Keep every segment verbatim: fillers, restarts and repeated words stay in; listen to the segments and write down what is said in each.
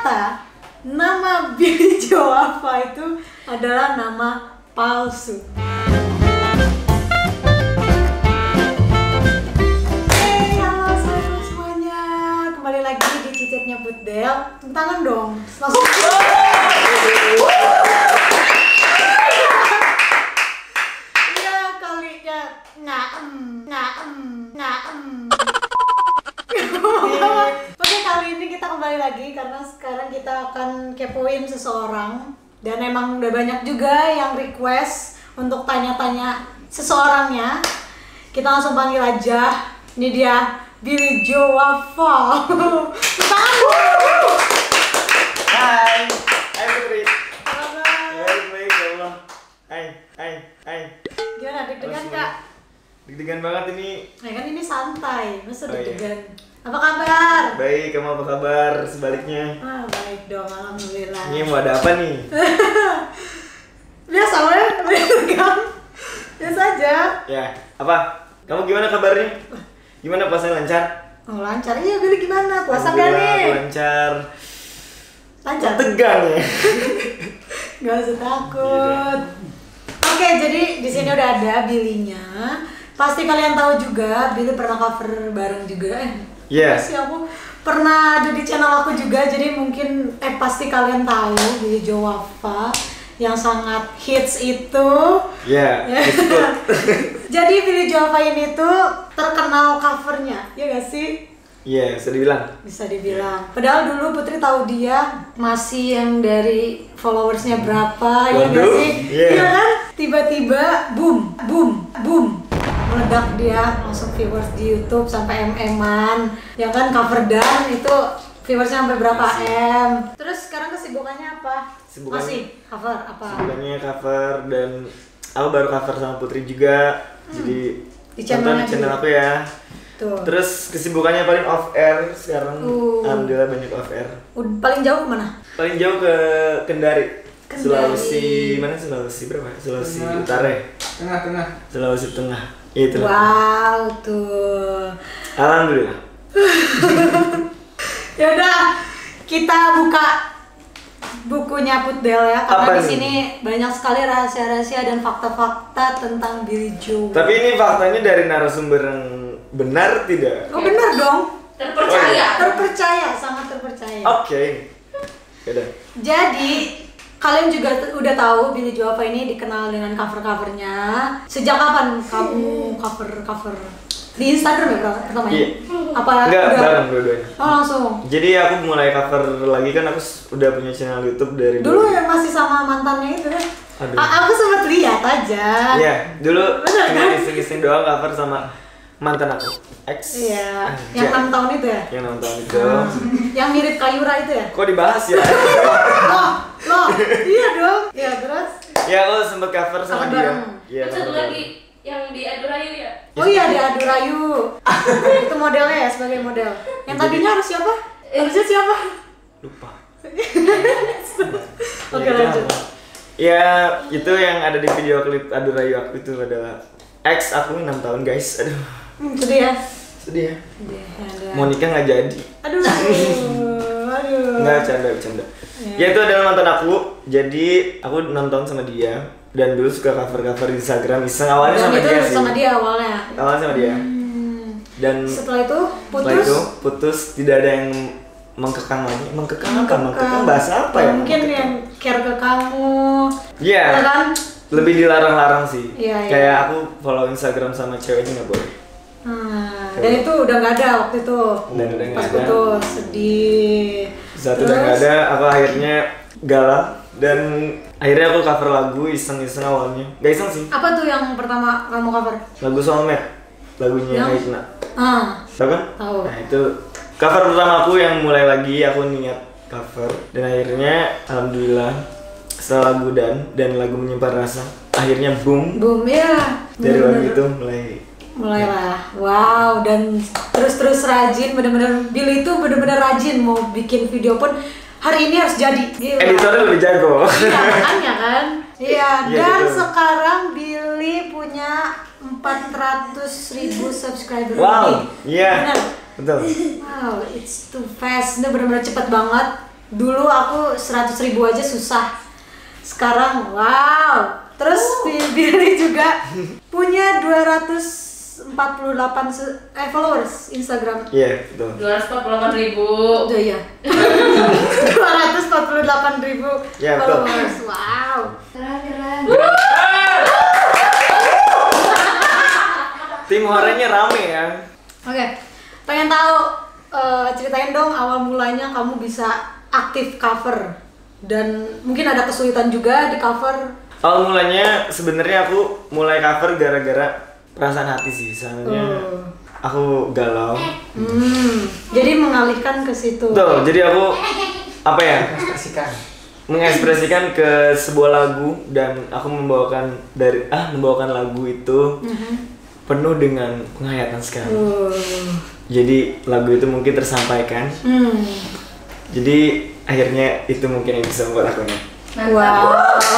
ternyata nama Billy Joe Wafa itu adalah nama palsu. Hey, halo sahabat semuanya, kembali lagi di Cicitnya Putdel. Tepuk tangan dong, langsung. Iya kalinya ngaem, ngaem, ngaem. Oke, kali ini kita kembali lagi karena sekarang kita akan kepoin seseorang. Dan emang udah banyak juga yang request untuk tanya-tanya seseorangnya. Kita langsung panggil aja. Ini dia Billy Joe Wafa. Hai, hai Putri. Halo. Hai, baik ya Allah. Hai, hai, hai. Gimana, deg-degan Kak? Deg-degan banget ini. Nah kan ini santai, masa Oh, iya. deg-degan. Apa kabar? Baik, kamu apa kabar sebaliknya? Ah, baik dong, alhamdulillah. Ini mau ada apa nih? Biasa ya, deg-degan. Biasa aja. Ya, apa? Kamu gimana kabarnya? Gimana puasanya lancar? Oh lancar, iya Billy gimana? Puasa gak Alhamdulillah, nih? lancar. Lancar? Tegang ya? Gak usah takut. Oke, jadi di sini udah ada Billy-nya. Pasti kalian tahu juga, Billy pernah cover bareng juga. Eh, Iya. sih aku pernah ada di channel aku juga, jadi mungkin eh pasti kalian tahu Billy Joe Wafa yang sangat hits itu. Ya, it's good. Jadi Billy Joe Wafa ini tuh terkenal covernya, ya gak sih? Iya, bisa dibilang. Bisa dibilang. Padahal dulu Putri tahu dia masih yang dari followersnya berapa, ya nggak Waduh, sih? iya. Iya kan? Tiba-tiba boom, boom, boom, meledak dia langsung viewers di YouTube sampai em-eman. Ya kan cover dan itu viewersnya sampai berapa M. Terus sekarang kesibukannya apa? Kesibukannya- Masih cover apa? Sebenarnya cover dan aku baru cover sama Putri juga. Jadi Di channelnya tonton channel juga. aku ya. Tuh. Terus kesibukannya paling off air sekarang. Uh. Alhamdulillah banyak off air. Ud- paling jauh kemana? Paling jauh ke Kendari. Kendari. Sulawesi mana Sulawesi berapa? Sulawesi Tengah. Utara. ya? Tengah-tengah. Sulawesi Tengah. Itu. Wow tuh. Alhamdulillah. Ya udah, kita buka bukunya Putdel ya, karena Apa di nih? sini banyak sekali rahasia-rahasia dan fakta-fakta tentang Billy Joe. Tapi ini faktanya dari narasumber yang benar tidak? Oh bener dong, Terpercaya. terpercaya, sangat terpercaya. Oke. Yaudah. Jadi kalian juga t- udah tahu Billy Joe Wafa ini dikenal dengan cover-covernya. Sejak kapan kamu cover-cover? Di Instagram ya per- pertama ya? Iya. Apa Enggak, udah? bareng dua-duanya. Oh langsung. Jadi aku mulai cover lagi kan aku s- udah punya channel YouTube dari Dulu yang masih sama mantannya itu ya? Aduh. A- aku sempat lihat aja. Iya, dulu Bener, cuma kan? iseng-iseng doang cover sama mantan aku. Ex. Iya, Anjay. yang enam tahun itu ya? Yang enam tahun itu. Yang mirip Kayura itu ya? Kok dibahas ya? Loh, loh, iya dong. Iya terus. Ya, aku sempet cover sama Cover dia. bareng. Iya, Terus satu cover lagi yang di Adurayu ya. Oh iya di Adu Rayu. Itu modelnya ya sebagai model. Yang tadinya harus siapa? Harusnya siapa? lupa. Oke Ya, itu lanjut. apa? Ya, itu yang ada di video klip Adurayu aku itu adalah ex aku enam tahun, guys. Aduh, Hmm, sedih ya. sedih ya. Sedih, ada. Mau nikah nggak jadi. Aduh, aduh. Nggak, bercanda, bercanda. Ya. Ya itu adalah mantan aku. Jadi aku enam tahun sama dia dan dulu suka cover-cover di Instagram iseng awalnya Dan sama itu dia sih. sama dia awalnya. Awalnya sama dia. Hmm. Dan Setelah itu setelah putus. itu putus, tidak ada yang mengkekang lagi. Mengkekang apa? Mengkekang bahasa apa ya? Mungkin Mengkekang. yang care ke kamu. Iya. Ya kan? Lebih dilarang-larang sih. Iya, iya. Kayak aku follow Instagram sama ceweknya nggak boleh. Nah, dan itu udah nggak ada waktu itu. Dan udah nggak Pas ada. putus, sedih. Satu udah nggak ada, aku akhirnya galau dan akhirnya aku cover lagu iseng-iseng awalnya. Gak iseng sih. Apa tuh yang pertama kamu cover? Lagu Soulmate. Lagunya Yang? Haitna. Ah, Tahu kan? tahu. Nah, itu cover pertama aku yang mulai lagi aku niat cover dan akhirnya alhamdulillah setelah lagu dan dan lagu Menyimpan Rasa akhirnya boom Boom ya. dari lagu Bener-bener. itu mulai Mulailah, wow, dan terus-terus rajin, bener-bener Billy itu bener-bener rajin mau bikin video pun hari ini harus jadi. Gila. editornya lebih jago. Iya, makanya kan. Iya, Iya, dan gitu. sekarang Billy punya empat ratus ribu subscriber Wow, lebih. iya. Bener. Betul. Wow, it's too fast. Ini bener-bener cepet banget. Dulu aku seratus ribu aja susah. Sekarang wow. Terus Billy juga punya dua ratus empat puluh delapan se- eh, followers Instagram. Iya, yeah, betul. dua ratus empat puluh delapan ribu. Oh iya. dua ratus empat puluh delapan ribu yeah, betul. followers. Wow. Keren-keren. Tim horenya rame ya. Oke. Okay. Pengen tahu uh, ceritain dong awal mulanya kamu bisa aktif cover dan mungkin ada kesulitan juga di cover. Awal mulanya sebenarnya aku mulai cover gara-gara perasaan hati sih, soalnya uh. aku galau. Hmm, jadi mengalihkan ke situ. Tuh, jadi aku apa ya? Mengekspresikan. Mengekspresikan ke sebuah lagu dan aku membawakan dari ah membawakan lagu itu uh-huh. penuh dengan penghayatan sekali. Uh. Jadi lagu itu mungkin tersampaikan. Hmm. Jadi akhirnya itu mungkin yang bisa membuat aku nih. Wow.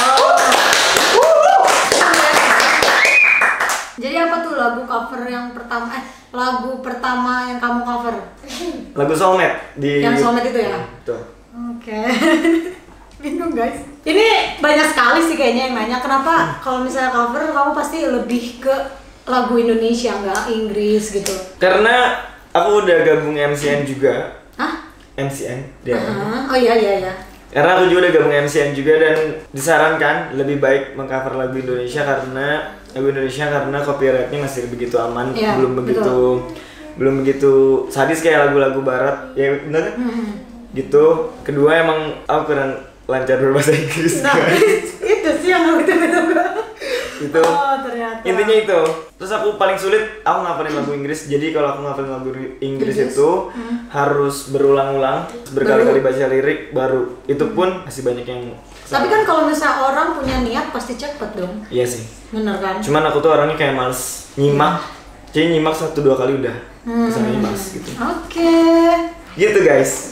Jadi apa tuh lagu cover yang pertama eh lagu pertama yang kamu cover? Lagu Soulmate di yang Soulmate itu ya? Tuh. Oke. Okay. Bingung guys. Ini banyak sekali sih kayaknya yang nanya kenapa hmm. kalau misalnya cover kamu pasti lebih ke lagu Indonesia nggak Inggris gitu? Karena aku udah gabung M C N juga. Hah? M C N dia. Uh-huh. Oh iya iya iya. Karena aku juga udah gabung M C N juga dan disarankan lebih baik mengcover lagu Indonesia karena lagu Indonesia karena copyrightnya masih begitu aman, ya, belum begitu betul. belum begitu sadis kayak lagu-lagu barat, ya bener kan? Hmm. Gitu. Kedua emang aku kurang lancar berbahasa Inggris. Nah, itu sih yang aku tunggu-tunggu. Itu. Oh, ternyata. Intinya itu. Terus aku paling sulit aku ngapalin lagu Inggris. Jadi kalau aku ngapalin lagu Inggris, Inggris itu hmm. harus berulang-ulang, berkali-kali baca lirik baru. Itu pun masih banyak yang tapi kan kalau misalnya orang punya niat pasti cepet dong. Iya sih. Bener kan? Cuman aku tuh orangnya kayak males nyimak. Hmm. Jadi nyimak satu dua kali udah. Hmm. Kesannya males gitu. Oke. Okay. Gitu guys.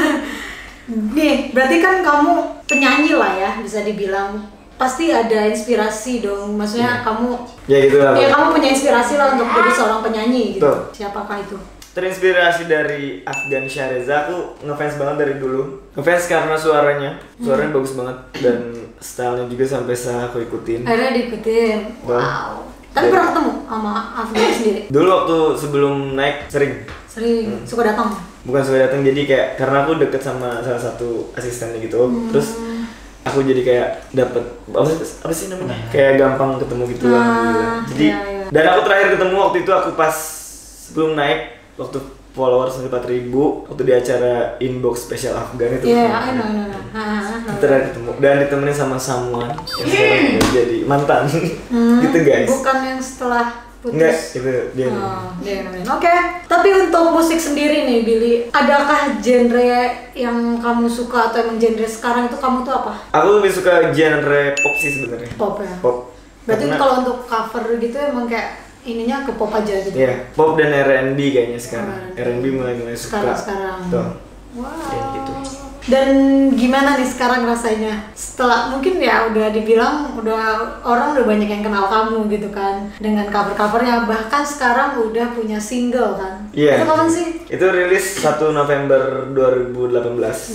Nih, berarti kan kamu penyanyi lah ya, bisa dibilang. Pasti ada inspirasi dong. Maksudnya yeah. kamu Ya gitu lah. Ya kamu punya inspirasi lah untuk jadi seorang penyanyi gitu. Tuh. Siapakah itu? Terinspirasi dari Afgan Syareza, aku ngefans banget dari dulu. Ngefans karena suaranya, suaranya hmm. bagus banget dan stylenya juga sampai saya aku ikutin. Akhirnya diikutin. Wow. wow. Tapi pernah ketemu sama Afgan sendiri? Dulu waktu sebelum naik sering. Sering. Hmm. Suka datang? Bukan suka datang, jadi kayak karena aku deket sama salah satu asistennya gitu. Hmm. Terus aku jadi kayak dapet apa, apa sih namanya? Kayak gampang ketemu gitu lah. Nah, jadi iya, iya. Dan aku terakhir ketemu waktu itu aku pas sebelum naik. Waktu followers empat ribu waktu di acara Inbox Special Afgan itu. Iya, I know, I know. Kita udah ketemu dan ditemenin sama someone yang sekarang udah jadi mantan. Hmm, gitu guys. Bukan yang setelah putus. Enggak, itu dia. Oh, dia namanya. Oke, okay. Tapi untuk musik sendiri nih Billy, adakah genre yang kamu suka atau emang genre sekarang itu kamu tuh apa? Aku lebih suka genre pop sih sebenarnya. Pop ya. Pop. Berarti karena kalau untuk cover gitu emang kayak ininya ke pop aja gitu. Iya, yeah, pop dan R and B kayaknya sekarang. Oh, R and B mulai-mulai suka. Sekarang-sekarang. Tuh. Wow. Kayak gitu. Dan gimana nih sekarang rasanya? Setelah mungkin ya udah dibilang udah orang udah banyak yang kenal kamu gitu kan dengan cover-covernya, bahkan sekarang udah punya single kan. Iya. Yeah. Itu kapan sih? Itu rilis satu November dua ribu delapan belas.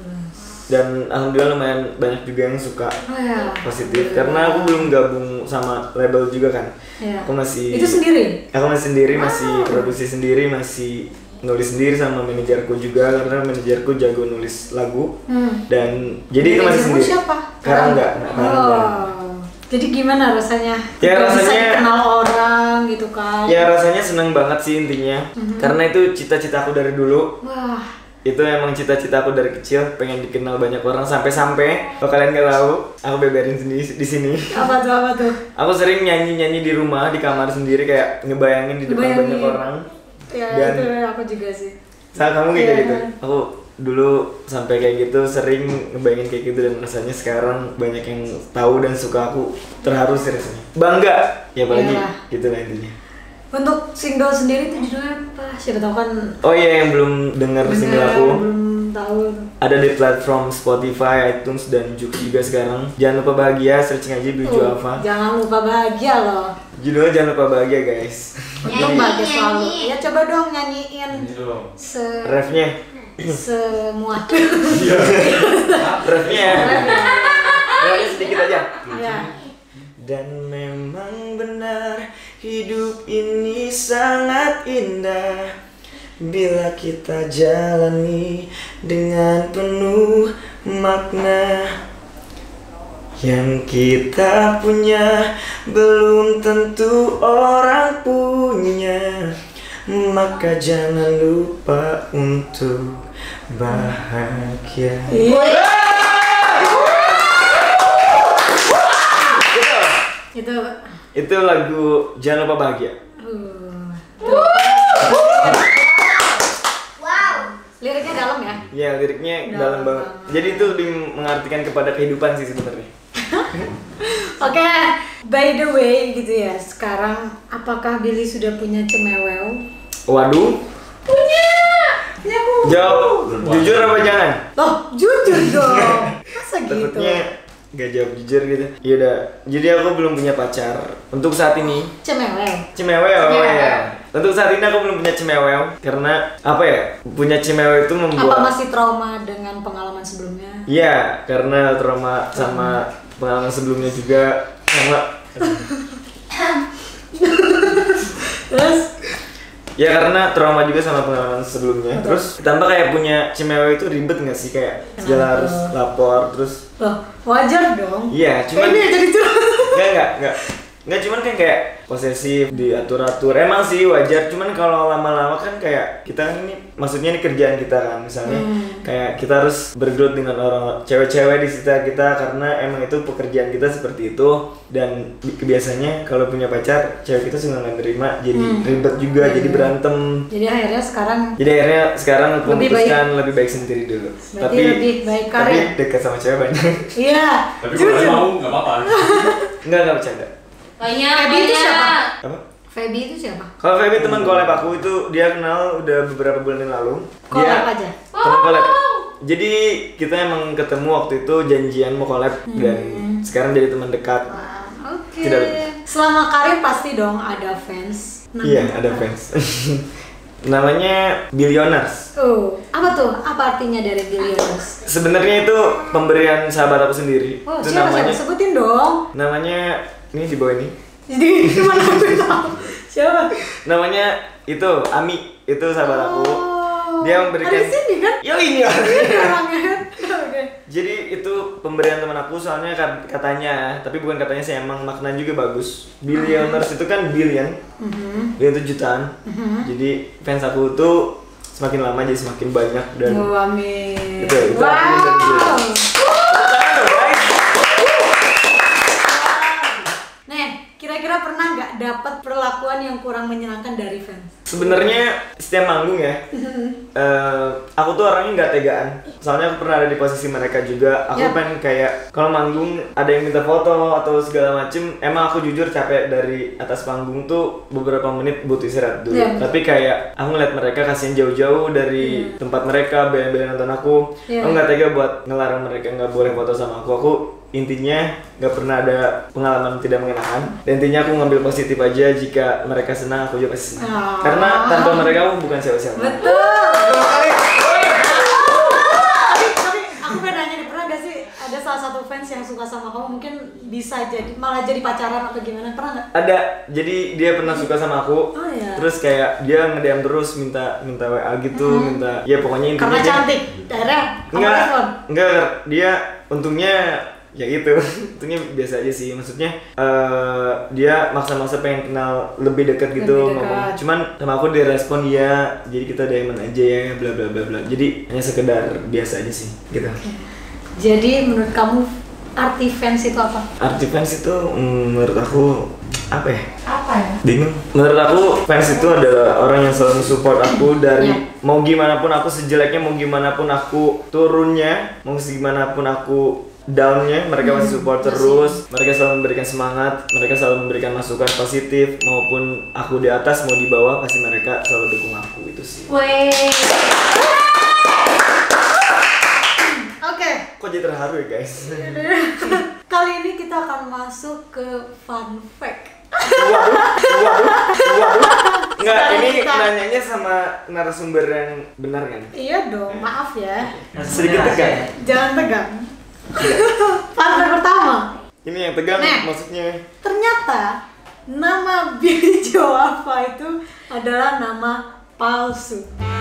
Dan alhamdulillah lumayan banyak juga yang suka. Oh, ya. Positif karena aku belum gabung sama label juga kan. Ya. Aku masih itu sendiri? Aku masih sendiri, wow. masih produksi sendiri, masih nulis sendiri sama manajerku juga karena manajerku jago nulis lagu. Hmm. Dan jadi itu masih sendiri. Siapa? Karena enggak, enggak, oh. enggak. Jadi gimana rasanya? Ya Tidak rasanya bisa kenal orang gitu kan. Ya rasanya seneng banget sih intinya. Mm-hmm. Karena itu cita-citaku dari dulu. Wah. Itu emang cita-cita aku dari kecil, pengen dikenal banyak orang sampai-sampai kalau kalian nggak tahu, aku beberin sendiri di sini. Apa tuh apa tuh? Aku sering nyanyi-nyanyi di rumah di kamar sendiri kayak ngebayangin di depan Ngebayangin. banyak orang. Ya, dan itu aku juga sih. Saat kamu kayak ya. gitu, aku dulu sampai kayak gitu sering ngebayangin kayak gitu dan rasanya sekarang banyak yang tahu dan suka aku, terharu sih rasanya. Bangga, ya apalagi ya. Gitu lah intinya. Untuk single sendiri itu judulnya apa? Siapa tahu kan? Oh iya, yang belum dengar single aku. Belum tahu. Ada di platform Spotify, iTunes dan Juk juga sekarang. Jangan lupa bahagia, searching aja Biju oh, Alfa. Jangan lupa bahagia loh. Judulnya jangan lupa bahagia guys. Untuk bahagia selalu. Ya coba dong nyanyiin. Se- refnya. semua. Refnya refnya sedikit aja. Ya. Dan memang benar hidup ini sangat indah bila kita jalani dengan penuh makna. Yang kita punya belum tentu orang punya, maka jangan lupa untuk bahagia. Itu Itu lagu Jangan Lupa Bahagia. uh, Wow. liriknya dalam ya. Ya, liriknya Dalam dalam banget. banget. Jadi itu lebih mengartikan kepada kehidupan sih sebenarnya. Oke, by the way gitu ya. Sekarang apakah Billy sudah punya cemewel? Waduh, Punya. Punya aku. jawab jujur apa jangan? Loh, jujur dong. Masa gitu? Takutnya gak jawab jujur gitu. Iya udah. Jadi aku belum punya pacar untuk saat ini. Cemewel. Cemewel, oh Cemewel. ya. Untuk saat ini aku belum punya cemewel karena apa ya? Punya cemewel itu membuat. Apa masih trauma dengan pengalaman sebelumnya? Iya, karena trauma sama pengalaman sebelumnya juga sama. Terus? Ya karena trauma juga sama pengalaman sebelumnya. Terus ditambah kayak punya cemewel itu ribet nggak sih, kayak segala Kenapa? harus lapor terus. Loh, wajar dong. Iya, cuman Ini jadi curhat. Enggak, enggak, enggak. Enggak, cuman kan kayak posesif, diatur-atur. Emang sih wajar, cuman kalau lama-lama kan kayak kita kan ini maksudnya ini kerjaan kita kan. Misalnya Hmm. kayak kita harus bergelut dengan orang cewek-cewek di sekitar kita karena emang itu pekerjaan kita seperti itu. Dan bi- kebiasaannya kalau punya pacar, cewek kita suka nggak nerima, jadi Hmm. ribet juga, Iya, jadi iya. berantem. Jadi akhirnya sekarang Jadi akhirnya sekarang aku Lebih memutuskan lebih baik sendiri dulu. Berarti tapi lebih baik tapi karir. dekat sama cewek banyak. iya. Tapi kalau kalian mau nggak apa-apa. Enggak, enggak bercanda. Banyak, Feby itu banyak. siapa? Apa? Feby itu siapa? Kalau Feby teman collab aku itu dia kenal udah beberapa bulan yang lalu. Collab Dia aja? teman collab. Jadi kita emang ketemu waktu itu janjian mau collab dan sekarang jadi teman dekat. Wah, Oke. Tidak lebih. Selama karir pasti dong ada fans. Namanya Iya, ada apa? fans. Namanya Billionaires. Oh, apa tuh? Apa artinya dari Billionaires? Sebenarnya itu pemberian sahabat aku sendiri. Oh, itu siapa namanya siapa? Sebutin dong. namanya ini di bawah ini. Jadi cuma aku tahu. Siapa? Namanya itu Ami, itu sahabat aku. Dia memberikan Ada di sini kan? Yo ini. Ini orangnya kan? Oke. Jadi itu pemberian teman aku soalnya kat- katanya, tapi bukan katanya sih, emang maknanya juga bagus. Billionaires itu kan billion, Mhm. billion itu jutaan. Jadi fans aku tuh semakin lama jadi semakin banyak dan Oh, amin. Itu- itu artinya dari wow. Billionaires. Tangan dong, guys. Nih, kira-kira pernah nggak dapat perlakuan yang kurang menyenangkan dari fans? Sebenarnya setiap manggung ya, eh, aku tuh orangnya nggak tegaan. Soalnya aku pernah ada di posisi mereka juga. Aku Yap. pengen kayak kalau manggung ada yang minta foto atau segala macem. Emang aku jujur capek dari atas panggung tuh beberapa menit butuh istirahat dulu. Yap. Tapi kayak aku ngeliat mereka kasihan jauh-jauh dari tempat mereka, bela-bela nonton aku. Iya. Aku nggak tega buat ngelarang mereka nggak boleh foto sama aku. Aku intinya nggak pernah ada pengalaman tidak mengenakan. Dan intinya aku ngambil positif aja. Jika mereka senang, aku juga pasti senang. Ah. Karena tanpa mereka aku bukan siapa-siapa. Betul. tapi tapi aku pengen nanya nih, pernah gak sih ada salah satu fans yang suka sama kamu, mungkin bisa jadi malah jadi pacaran atau gimana, pernah nggak? Ada, jadi dia pernah suka sama aku. Oh, iya. Terus kayak dia nge-D M terus minta minta W A gitu, minta ya pokoknya intinya Karena dia- cantik, akhirnya kamu Enggak, respon. enggak, dia untungnya ya gitu. Untungnya biasa aja sih. Maksudnya eh dia maksa-maksa pengen kenal lebih dekat gitu, Lebih dekat. ngomong. Cuman sama aku dia respon ya, jadi kita diamond aja ya, bla bla bla bla. Jadi hanya sekedar biasa aja sih, gitu. Jadi menurut kamu arti fans itu apa? Arti fans itu mm, menurut aku apa ya? Apa ya? Bingung. Menurut aku fans itu adalah orang yang selalu support aku dari Ya. mau gimana pun aku sejeleknya, mau gimana pun aku turunnya, mau gimana pun aku downnya, mereka masih support masih. terus. Mereka selalu memberikan semangat, mereka selalu memberikan masukan positif, maupun aku di atas mau di bawah pasti mereka selalu dukung aku, itu sih. Weh. Oke. Kok jadi terharu ya guys? Kali ini kita akan masuk ke fun fact. Waduh, waduh, waduh. Enggak, Sekarang ini kita- nanyanya sama narasumber yang benar kan? Iya dong, maaf ya. Sedikit tegang. Jangan tegang. Partner pertama. Ini yang tegang Nah. maksudnya. Ternyata nama Billy Joe Alpha itu adalah nama palsu.